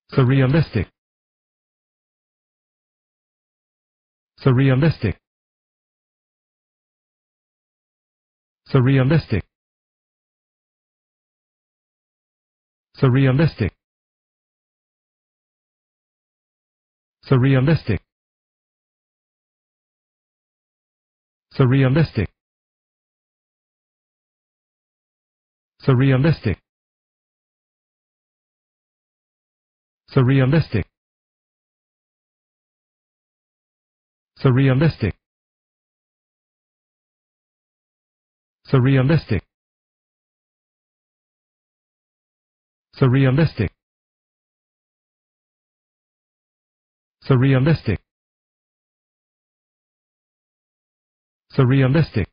surrealistic, surrealistic, surrealistic, surrealistic, surrealistic, surrealistic, surrealistic, surrealistic, surrealistic, surrealistic, surrealistic, surrealistic, surrealistic,